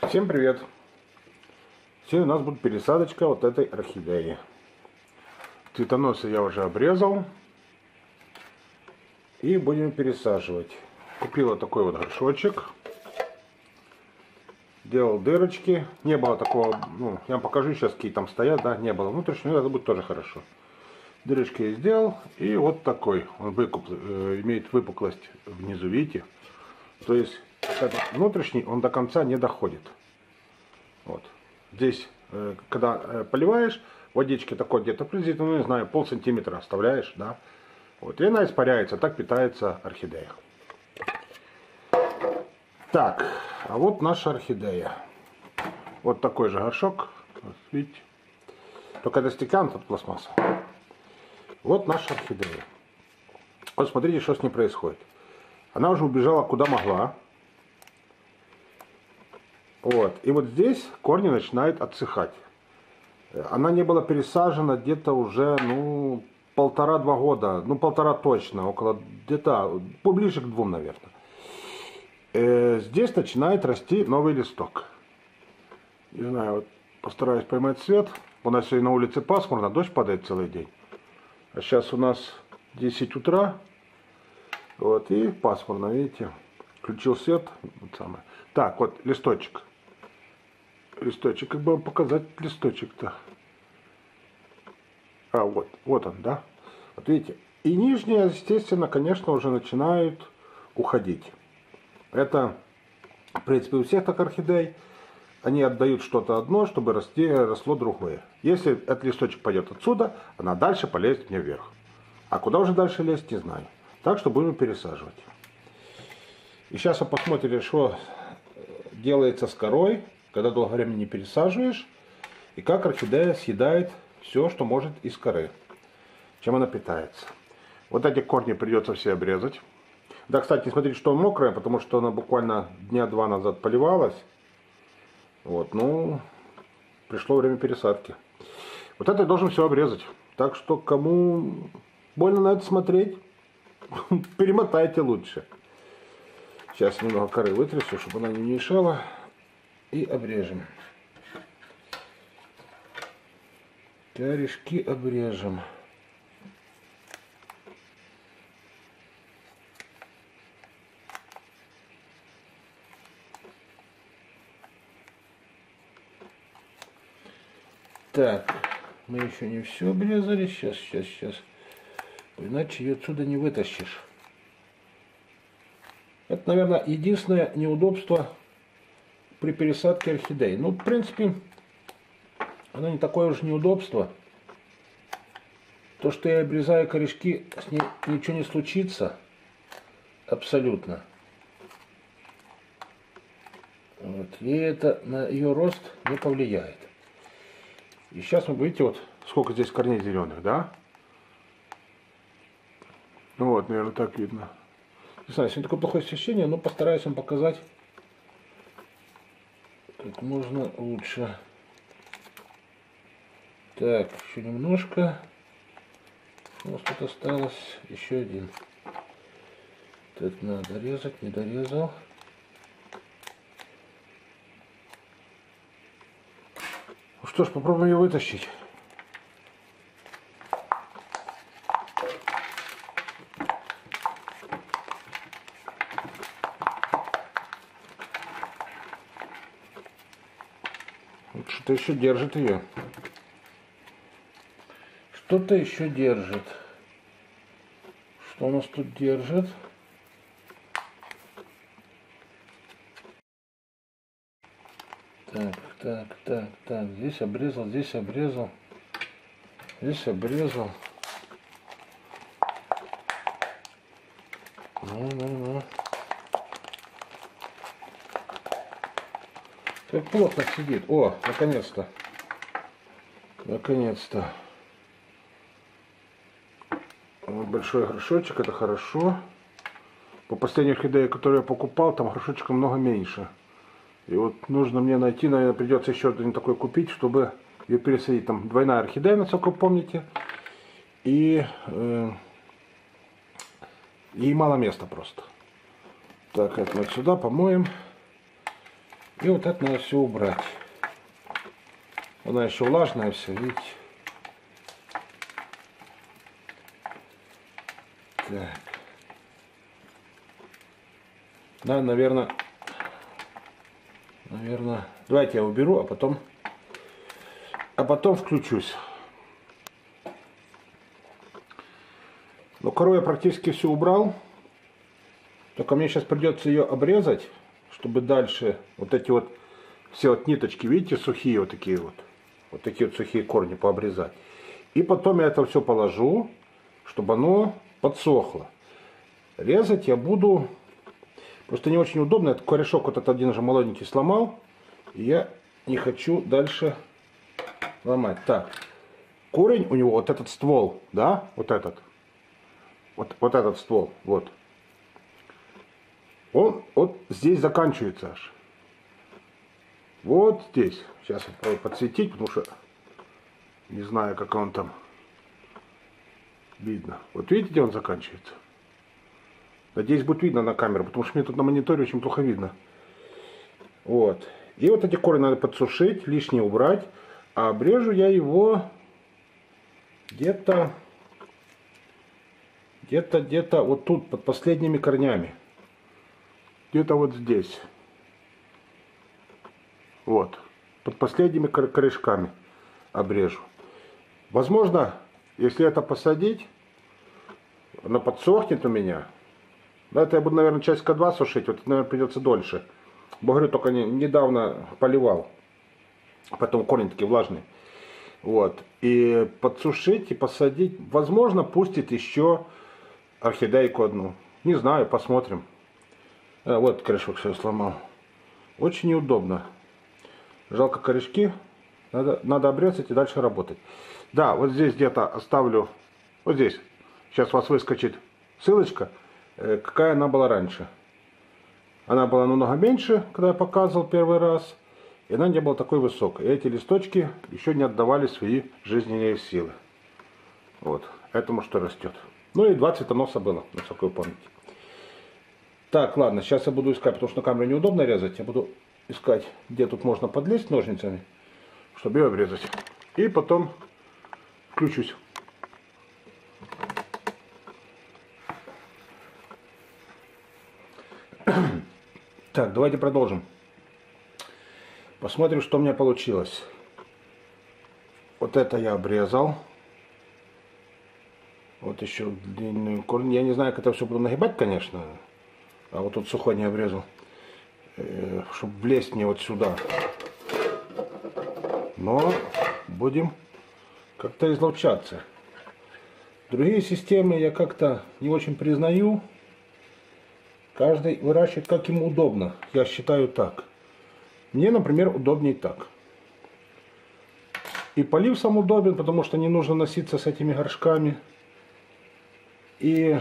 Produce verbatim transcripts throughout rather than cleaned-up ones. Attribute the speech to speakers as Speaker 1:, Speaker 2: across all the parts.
Speaker 1: Всем привет! Сегодня у нас будет пересадочка вот этой орхидеи. Цветоносы я уже обрезал. И будем пересаживать. Купил вот такой вот горшочек. Делал дырочки. Не было такого, ну, я вам покажу сейчас, какие там стоят, да, не было внутреннего, это будет тоже хорошо. Дырочки я сделал. И вот такой. Он выкуп, э, имеет выпуклость внизу, видите? То есть, этот внутренний, он до конца не доходит. Вот. Здесь, э, когда э, поливаешь, водички такой где-то приблизительно, ну не знаю, пол сантиметра оставляешь, да. Вот, и она испаряется, так питается орхидея. Так, а вот наша орхидея. Вот такой же горшок, вот, видите. Только это стеклянный, тут пластмасса. Вот наша орхидея. Вот смотрите, что с ней происходит. Она уже убежала куда могла. Вот. И вот здесь корни начинают отсыхать. Она не была пересажена где-то уже, ну, полтора-два года. Ну, полтора точно, около, где-то, поближе к двум, наверное. Э, здесь начинает расти новый листок. Не знаю, вот постараюсь поймать свет. У нас сегодня на улице пасмурно, дождь падает целый день. А сейчас у нас десять утра. Вот, и пасмурно, видите. Включил свет. Вот самое. Так, вот листочек. Листочек, как бы вам показать листочек-то. А, вот, вот он, да. Вот видите. И нижние, естественно, конечно, уже начинают уходить. Это, в принципе, у всех так орхидей. Они отдают что-то одно, чтобы расти, росло другое. Если этот листочек пойдет отсюда, она дальше полезет мне вверх. А куда уже дальше лезть, не знаю. Так что будем пересаживать. И сейчас вы посмотрите, что делается с корой, когда долгое время не пересаживаешь, и как орхидея съедает все, что может из коры, чем она питается. Вот эти корни придется все обрезать. Да, кстати, не смотрите, что мокрая, потому что она буквально дня два назад поливалась. Вот, ну, пришло время пересадки. Вот это я должен все обрезать. Так что, кому больно на это смотреть, перемотайте лучше. Сейчас немного коры вытрясу, чтобы она не мешала. И обрежем. Корешки обрежем. Так, мы еще не все обрезали. Сейчас, сейчас, сейчас. Иначе ее отсюда не вытащишь. Это, наверное, единственное неудобство при пересадке орхидей. Ну, в принципе, оно не такое уж неудобство. То, что я обрезаю корешки, с ней ничего не случится. Абсолютно. Вот. И это на ее рост не повлияет. И сейчас вы видите, вот сколько здесь корней зеленых, да? Ну вот, наверное, так видно. Не знаю, сегодня такое плохое освещение, но постараюсь вам показать как можно лучше. Так, еще немножко. У нас тут осталось еще один. Так, надо резать, не дорезал. Ну что ж, попробуем ее вытащить. Что-то еще держит ее. Что-то еще держит. Что у нас тут держит? Так, так, так, так. Здесь обрезал, здесь обрезал. Здесь обрезал. Ну, ну, ну. Как плотно сидит. О, наконец-то. Наконец-то. Вот большой горшочек, это хорошо. По последней орхидее, которую я покупал, там горшочка много меньше. И вот нужно мне найти, наверное, придется еще один такой купить, чтобы ее пересадить. Там двойная орхидея, насколько вы помните. И э, ей мало места просто. Так, это вот сюда помоем. И вот это надо все убрать. Она еще влажная все, видите. Так. Да, наверное, наверное, давайте я уберу, а потом, а потом включусь. Но кору я практически все убрал. Только мне сейчас придется ее обрезать, чтобы дальше вот эти вот все вот ниточки, видите, сухие вот такие вот. Вот такие вот сухие корни пообрезать. И потом я это все положу, чтобы оно подсохло. Резать я буду... Просто не очень удобно. Этот корешок вот этот один же молоденький сломал. И я не хочу дальше ломать. Так. Корень у него, вот этот ствол, да? Вот этот. Вот, вот этот ствол. Вот. Он вот здесь заканчивается аж. Вот здесь. Сейчас я попробую подсветить, потому что не знаю, как он там видно. Вот видите, где он заканчивается? Надеюсь, будет видно на камеру, потому что мне тут на мониторе очень плохо видно. Вот. И вот эти корни надо подсушить, лишнее убрать. А обрежу я его где-то, где-то, где-то вот тут, под последними корнями. Где-то вот здесь. Вот. Под последними корешками обрежу. Возможно, если это посадить, оно подсохнет у меня. Но это я буду, наверное, часика два сушить. Вот, наверное, придется дольше. Бо, говорю, только не, недавно поливал. Потом корни такие влажные. Вот. И подсушить, и посадить. Возможно, пустит еще орхидейку одну. Не знаю, посмотрим. А, вот корешок все сломал. Очень неудобно. Жалко корешки. Надо, надо обрезать и дальше работать. Да, вот здесь где-то оставлю. Вот здесь. Сейчас у вас выскочит ссылочка. Какая она была раньше. Она была намного меньше, когда я показывал первый раз. И она не была такой высокой. И эти листочки еще не отдавали свои жизненные силы. Вот. Этому что растет. Ну и два цветоноса было, насколько вы помните. Так, ладно, сейчас я буду искать, потому что на камере неудобно резать. Я буду искать, где тут можно подлезть ножницами, чтобы ее обрезать. И потом включусь. Так, давайте продолжим. Посмотрим, что у меня получилось. Вот это я обрезал. Вот еще длинную корень. Я не знаю, как это все буду нагибать, конечно. А вот тут сухой не обрезал. Э, чтобы влезть мне вот сюда. Но будем как-то излучаться. Другие системы я как-то не очень признаю. Каждый выращивает как ему удобно. Я считаю так. Мне, например, удобнее так. И полив сам удобен, потому что не нужно носиться с этими горшками. И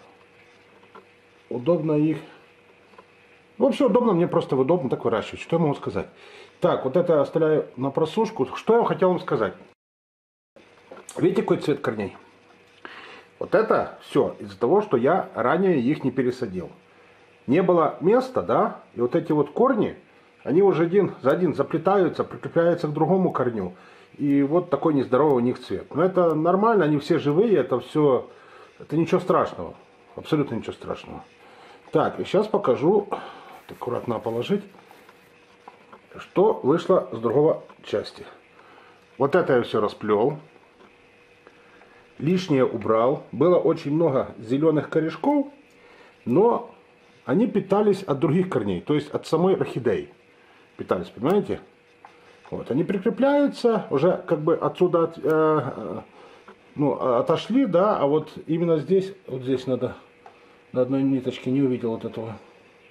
Speaker 1: удобно их... Вообще удобно, мне просто удобно так выращивать. Что я могу сказать? Так, вот это я оставляю на просушку. Что я хотел вам сказать? Видите, какой цвет корней? Вот это все из-за того, что я ранее их не пересадил. Не было места, да, и вот эти вот корни, они уже один за один заплетаются, прикрепляются к другому корню. И вот такой нездоровый у них цвет. Но это нормально, они все живые, это все, это ничего страшного. Абсолютно ничего страшного. Так, и сейчас покажу, аккуратно положить, что вышло с другого части. Вот это я все расплел. Лишнее убрал. Было очень много зеленых корешков, но они питались от других корней, то есть от самой орхидеи. Питались, понимаете? Вот, они прикрепляются, уже как бы отсюда от, э, ну, отошли, да, а вот именно здесь, вот здесь надо, на одной ниточке не увидел вот этого.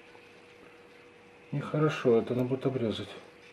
Speaker 1: Нехорошо, это надо будет обрезать.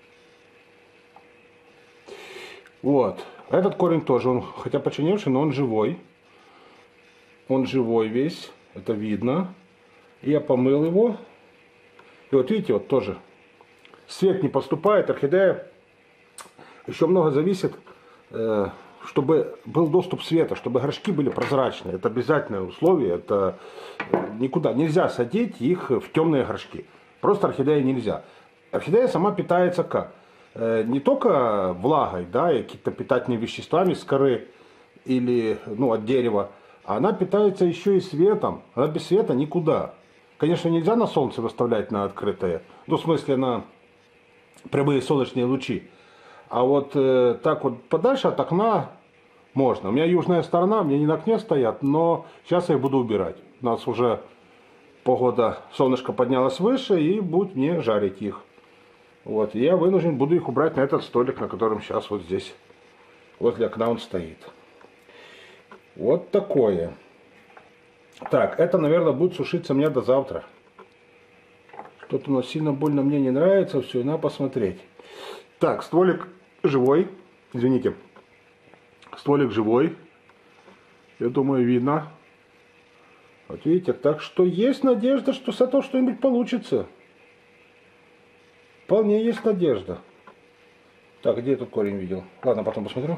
Speaker 1: Вот, этот корень тоже, он хотя почерневший, но он живой. Он живой весь, это видно. Я помыл его. И вот видите, вот тоже свет не поступает. Орхидея еще много зависит, чтобы был доступ света, чтобы горшки были прозрачные. Это обязательное условие. Это никуда нельзя садить их в темные горшки. Просто орхидеи нельзя. орхидея сама питается как? Не только влагой, да, и какими-то питательными веществами с коры или ну, от дерева, а она питается еще и светом. Она без света никуда. Конечно, нельзя на солнце выставлять на открытое, ну, в смысле на прямые солнечные лучи. А вот э, так вот подальше от окна можно. У меня южная сторона, мне не на окне стоят, но сейчас я их буду убирать. У нас уже погода, солнышко поднялось выше и будет мне жарить их. Вот, и я вынужден буду их убрать на этот столик, на котором сейчас вот здесь, возле окна он стоит. Вот такое. Так, это, наверное, будет сушиться мне до завтра. Что-то у нас сильно больно мне не нравится, все, и надо посмотреть. Так, стволик живой, извините. Стволик живой. Я думаю, видно. Вот видите, так что есть надежда, что с этого что-нибудь получится. Вполне есть надежда. Так, где я тут корень видел? Ладно, потом посмотрю.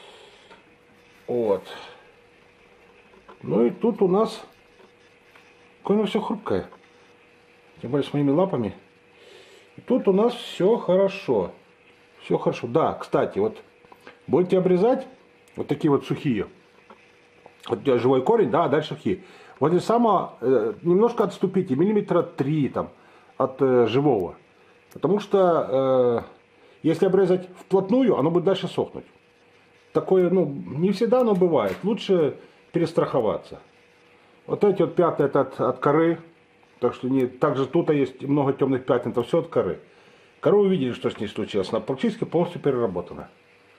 Speaker 1: Вот. Ну и тут у нас какое все хрупкое. Тем более с моими лапами. И тут у нас все хорошо. Все хорошо. Да, кстати, вот будете обрезать вот такие вот сухие. Вот живой корень, да, а дальше сухие. Вот здесь само э, немножко отступите, миллиметра три там от э, живого. Потому что э, если обрезать вплотную, оно будет дальше сохнуть. Такое, ну, не всегда оно бывает. Лучше перестраховаться. Вот эти вот пятна это от, от коры. Так что не, также тут есть много темных пятен, это все от коры. Кору вы видели, что с ней случилось. Она практически полностью переработана.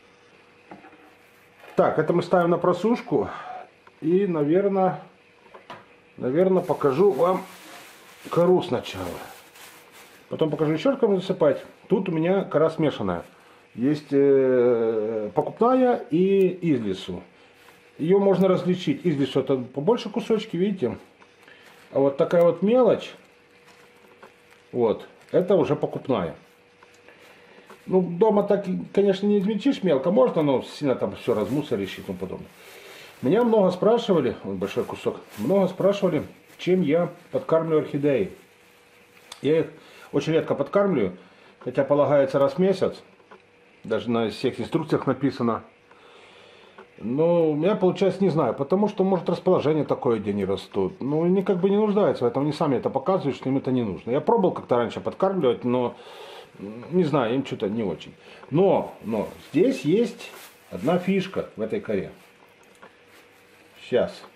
Speaker 1: Так, это мы ставим на просушку. И, наверное, наверное, покажу вам кору сначала. Потом покажу еще, как можно засыпать. Тут у меня кора смешанная. Есть э, покупная и из лесу. Ее можно различить. Из лесу это побольше кусочки, видите. А вот такая вот мелочь, вот, это уже покупная. Ну, дома так, конечно, не измельчишь мелко. Можно, но сильно там все размусоришь и тому подобное. Меня много спрашивали, вот большой кусок, много спрашивали, чем я подкармливаю орхидеи. Я их очень редко подкармливаю, хотя полагается раз в месяц. Даже на всех инструкциях написано. Но у меня получается не знаю, потому что может расположение такое, где они растут. Ну, они как бы не нуждаются в этом, они сами это показывают, что им это не нужно. Я пробовал как-то раньше подкармливать, но не знаю, им что-то не очень. Но, но здесь есть одна фишка в этой коре. Сейчас.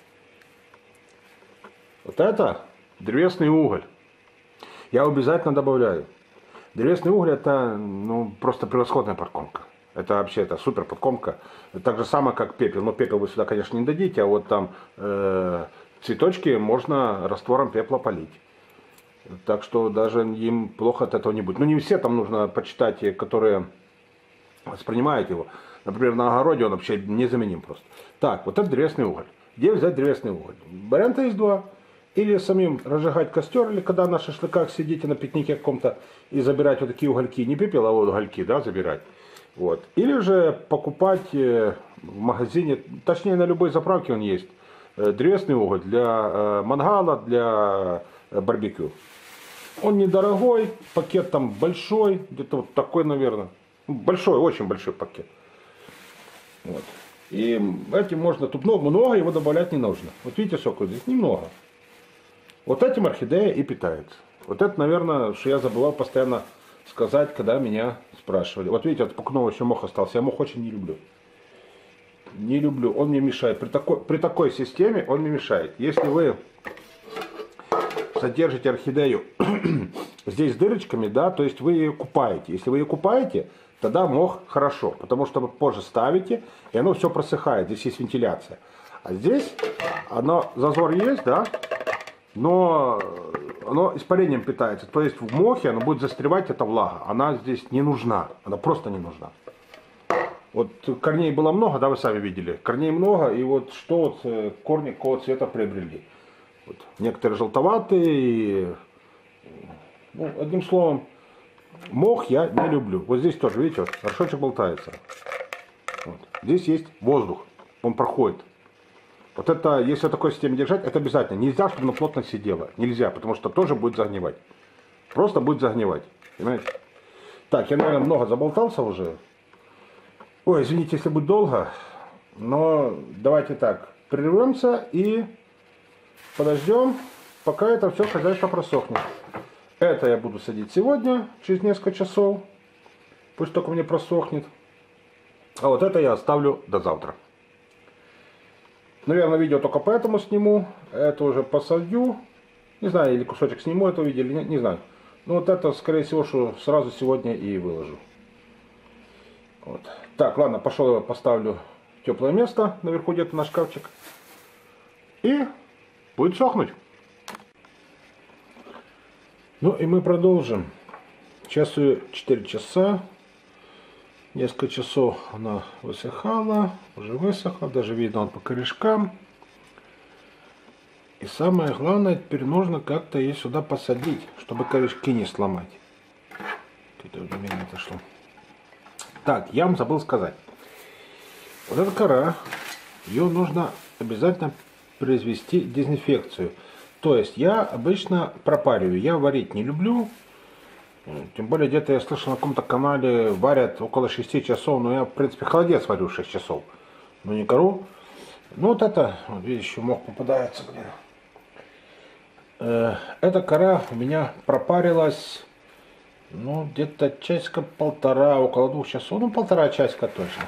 Speaker 1: Вот это древесный уголь. Я его обязательно добавляю. Древесный уголь это ну, просто превосходная подкормка. Это вообще это супер подкормка. Так же самое, как пепел. Но пепел вы сюда, конечно, не дадите, а вот там э, цветочки можно раствором пепла полить. Так что даже им плохо от этого не будет. Ну не все там нужно почитать, которые воспринимают его. Например, на огороде он вообще незаменим просто. Так, вот это древесный уголь. Где взять древесный уголь? Варианта есть два. Или самим разжигать костер, или когда на шашлыках сидите на пикнике каком-то и забирать вот такие угольки. Не пепел, а вот угольки, да, забирать. Вот. Или же покупать в магазине, точнее на любой заправке он есть, древесный уголь для мангала, для барбекю. Он недорогой, пакет там большой, где-то вот такой, наверное. Большой, очень большой пакет. Вот. И этим можно, тут много, много его добавлять не нужно. Вот видите, сколько здесь? Немного. Вот этим орхидея и питается. Вот это, наверное, что я забывал постоянно сказать, когда меня спрашивали. Вот видите, от пукного еще мох остался. Я мох очень не люблю. Не люблю. Он мне мешает. При такой, при такой системе он мне мешает. Если вы содержите орхидею здесь с дырочками, да, то есть вы ее купаете. Если вы ее купаете, тогда мох хорошо. Потому что вы позже ставите, и оно все просыхает. Здесь есть вентиляция. А здесь оно, зазор есть, да, но оно испарением питается. То есть в мохе оно будет застревать, эта влага. Она здесь не нужна. Она просто не нужна. Вот корней было много, да, вы сами видели. Корней много, и вот что вот корни какого цвета приобрели. Вот. Некоторые желтоватые. И, ну, одним словом, мох я не люблю. Вот здесь тоже, видите, вот, горшочек болтается. Вот. Здесь есть воздух. Он проходит. Вот это, если такой системе держать, это обязательно. Нельзя, чтобы оно плотно сидело. Нельзя, потому что тоже будет загнивать. Просто будет загнивать. Понимаете? Так, я, наверное, много заболтался уже. Ой, извините, если будет долго. Но давайте так, прервемся и подождем, пока это все хозяйство просохнет. Это я буду садить сегодня, через несколько часов. Пусть только мне просохнет. А вот это я оставлю до завтра. Наверное, видео только поэтому сниму. Это уже посадю. Не знаю, или кусочек сниму этого видео, или нет, не знаю. Но вот это, скорее всего, что сразу сегодня и выложу. Вот. Так, ладно, пошел я поставлю в теплое место, наверху где-то на шкафчик. И будет сохнуть. Ну и мы продолжим. Сейчас четыре часа. Несколько часов она высыхала, уже высохла, даже видно он по корешкам. И самое главное, теперь нужно как-то ее сюда посадить, чтобы корешки не сломать. Это уже время отошло. Так, я вам забыл сказать. Вот эта кора, ее нужно обязательно произвести дезинфекцию. То есть я обычно пропариваю, я варить не люблю. Тем более где-то я слышал на каком-то канале варят около шести часов. Но я в принципе холодец варю шесть часов. Но не кору. Ну вот это, вот видишь, еще мох попадается. Блин. Э, эта кора у меня пропарилась, ну где-то часика полтора, около двух часов. Ну полтора часика точно.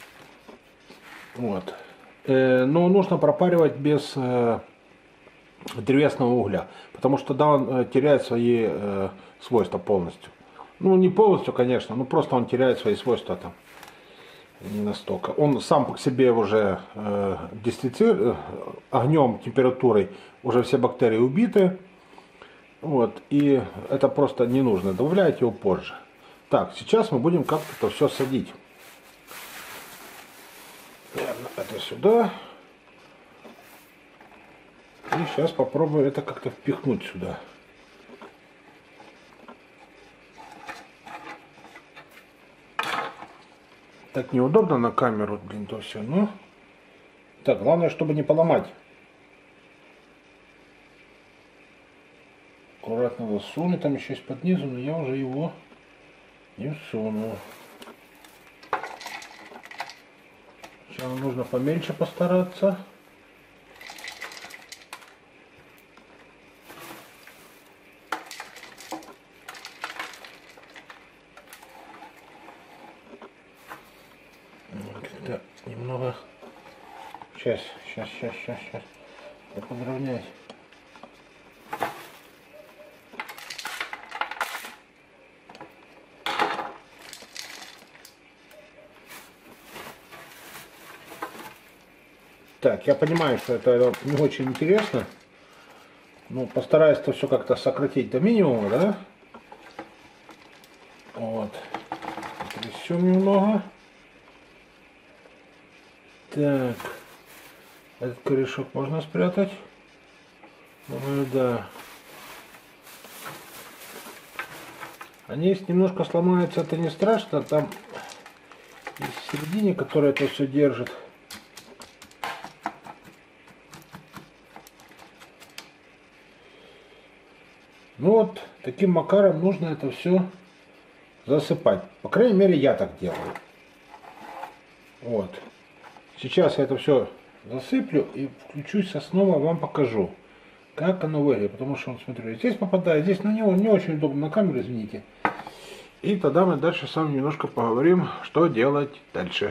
Speaker 1: Вот. Э, но нужно пропаривать без э, древесного угля. Потому что тогда он э, теряет свои э, свойства полностью. Ну не полностью, конечно, но просто он теряет свои свойства там. Не настолько. Он сам по себе уже э, дистици... огнем, температурой уже все бактерии убиты. Вот. И это просто не нужно. Добавляйте его позже. Так, сейчас мы будем как-то это все садить. Наверное, это сюда. И сейчас попробую это как-то впихнуть сюда. Так неудобно на камеру, блин, то все, ну. Так, главное, чтобы не поломать. Аккуратно засуну, там еще есть под низу, но я уже его не всуну. Сейчас нужно поменьше постараться. Как-то немного. Сейчас, сейчас, сейчас, сейчас, сейчас. Я подровняюсь. Так, я понимаю, что это не очень интересно. Но постараюсь это все как-то сократить до минимума, да? Вот. Трясем немного. Так. Этот корешок можно спрятать? Думаю, да. Они если немножко сломаются, это не страшно. Там в середине, которая это все держит. Ну вот, таким макаром нужно это все засыпать. По крайней мере, я так делаю. Вот. Сейчас я это все засыплю и включусь, снова вам покажу, как оно выглядит. Потому что, вот, смотрю, здесь попадает, здесь на него не очень удобно на камеру, извините. И тогда мы дальше с вами немножко поговорим, что делать дальше.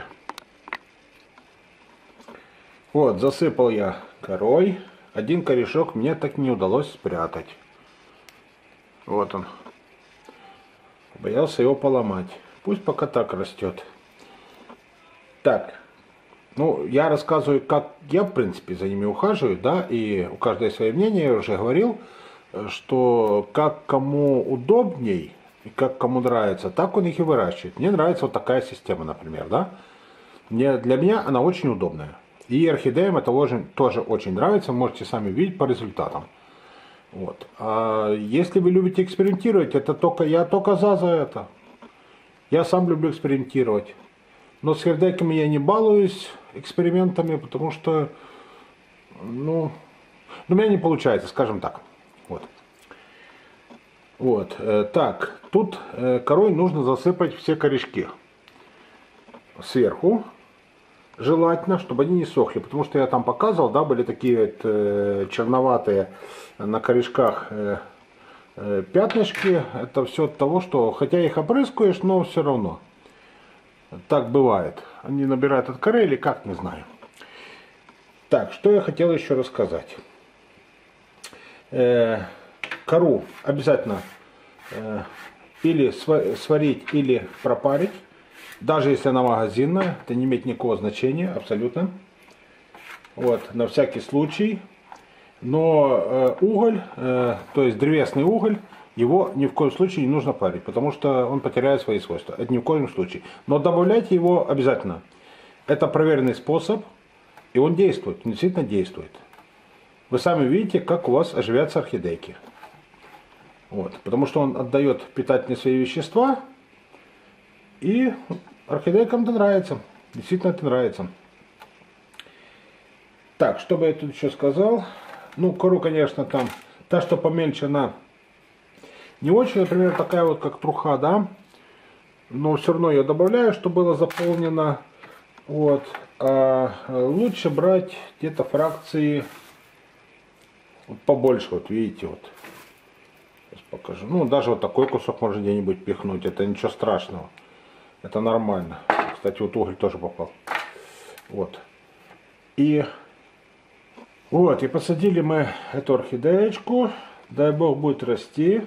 Speaker 1: Вот, засыпал я корой. Один корешок мне так не удалось спрятать. Вот он. Боялся его поломать. Пусть пока так растет. Так. Ну, я рассказываю, как я, в принципе, за ними ухаживаю, да, и у каждого свое мнение, я уже говорил, что как кому удобней, и как кому нравится, так он их и выращивает. Мне нравится вот такая система, например, да. Мне, для меня она очень удобная. И орхидеям это очень, тоже очень нравится, можете сами видеть по результатам. Вот. А если вы любите экспериментировать, это только я только за за это. Я сам люблю экспериментировать. Но с орхидейками я не балуюсь экспериментами, потому что, ну, у меня не получается, скажем так. Вот. Вот, э, так, тут э, корой нужно засыпать все корешки сверху, желательно, чтобы они не сохли, потому что я там показывал, да, были такие вот, э, черноватые на корешках э, э, пятнышки. Это все от того, что, хотя их опрыскиваешь, но все равно. Так бывает. Они набирают от коры или как, не знаю. Так, что я хотел еще рассказать. Э, кору обязательно э, или сварить, или пропарить. Даже если она магазинная, это не имеет никакого значения, абсолютно. Вот, на всякий случай. Но э, уголь, э, то есть древесный уголь, его ни в коем случае не нужно парить, потому что он потеряет свои свойства. Это ни в коем случае. Но добавляйте его обязательно. Это проверенный способ, и он действует, он действительно действует. Вы сами видите, как у вас оживятся орхидейки. Вот, потому что он отдает питательные свои вещества, и орхидейкам это нравится. Действительно это нравится. Так, что бы я тут еще сказал? Ну, кору, конечно, там, та, что поменьше, она не очень, например, такая вот, как труха, да. Но все равно я добавляю, чтобы было заполнено. Вот. А лучше брать где-то фракции вот побольше, вот видите, вот. Сейчас покажу. Ну, даже вот такой кусок можно где-нибудь пихнуть, это ничего страшного. Это нормально. Кстати, вот уголь тоже попал. Вот. И вот, и посадили мы эту орхидеечку. Дай бог будет расти.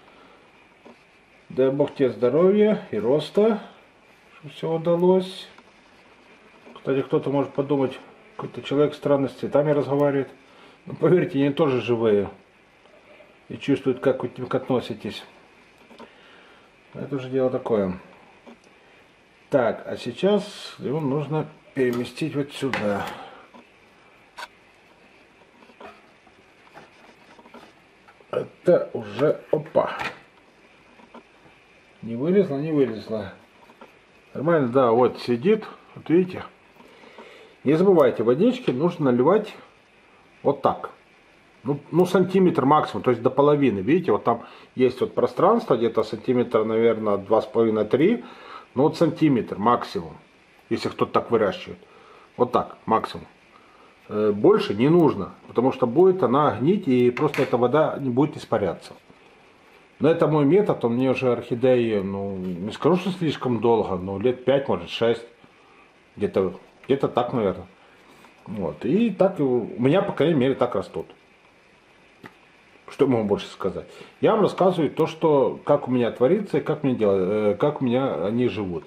Speaker 1: Дай бог тебе здоровья и роста. Чтобы все удалось. Кстати, кто-то может подумать, какой-то человек странно с цветами разговаривает. Но поверьте, они тоже живые. И чувствуют, как вы к ним относитесь. Это уже дело такое. Так, а сейчас его нужно переместить вот сюда. Это уже, опа. Не вылезла, не вылезла. Нормально, да, вот сидит, вот видите. Не забывайте, водички нужно наливать вот так. Ну, ну, сантиметр максимум, то есть до половины. Видите, вот там есть вот пространство, где-то сантиметр, наверное, два с половиной — три. Ну вот сантиметр максимум, если кто-то так выращивает. Вот так, максимум. Больше не нужно, потому что будет она гнить, и просто эта вода не будет испаряться. Но это мой метод, он мне уже орхидеи, ну, не скажу, что слишком долго, но лет пять, может шесть. Где-то где-то так, наверное. Вот. И так у меня, по крайней мере, так растут. Что я могу больше сказать? Я вам рассказываю то, что, как у меня творится и как, мне делать, как у меня они живут.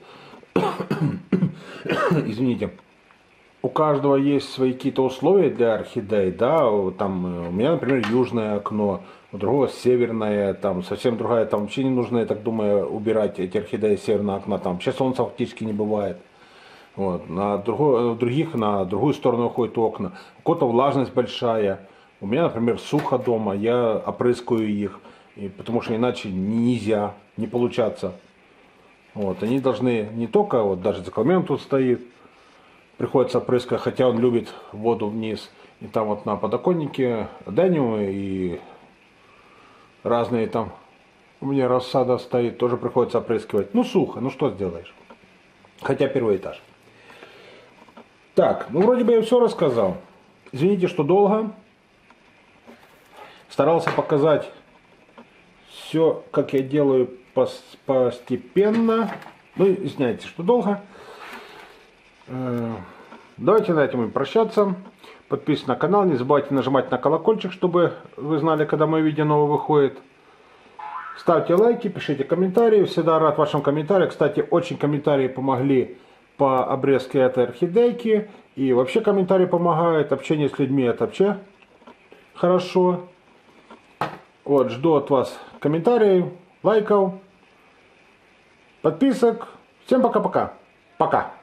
Speaker 1: Извините. У каждого есть свои какие-то условия для орхидей, да, там у меня, например, южное окно, у другого северное, там совсем другая, там вообще не нужно, я так думаю, убирать эти орхидеи с северного окна, там вообще солнца фактически не бывает. Вот. На другой, других на другую сторону уходят окна, у кого-то влажность большая. У меня, например, сухо дома, я опрыскиваю их, и, потому что иначе нельзя, не получаться. Вот, они должны не только, вот даже закламен тут стоит, приходится опрыскать, хотя он любит воду вниз. И там вот на подоконнике адениумы и разные там, у меня рассада стоит, тоже приходится опрыскивать. Ну сухо, ну что сделаешь. Хотя первый этаж. Так, ну вроде бы я все рассказал. Извините, что долго. Старался показать все, как я делаю постепенно. Ну, извиняйте, что долго. Давайте на этом и прощаться. Подписывайтесь на канал, не забывайте нажимать на колокольчик, чтобы вы знали, когда мое видео новое выходит. Ставьте лайки, пишите комментарии. Всегда рад вашим комментариям. Кстати, очень комментарии помогли по обрезке этой орхидейки. И вообще комментарии помогают. Общение с людьми — это вообще хорошо. Вот, жду от вас комментариев, лайков, подписок. Всем пока-пока. Пока.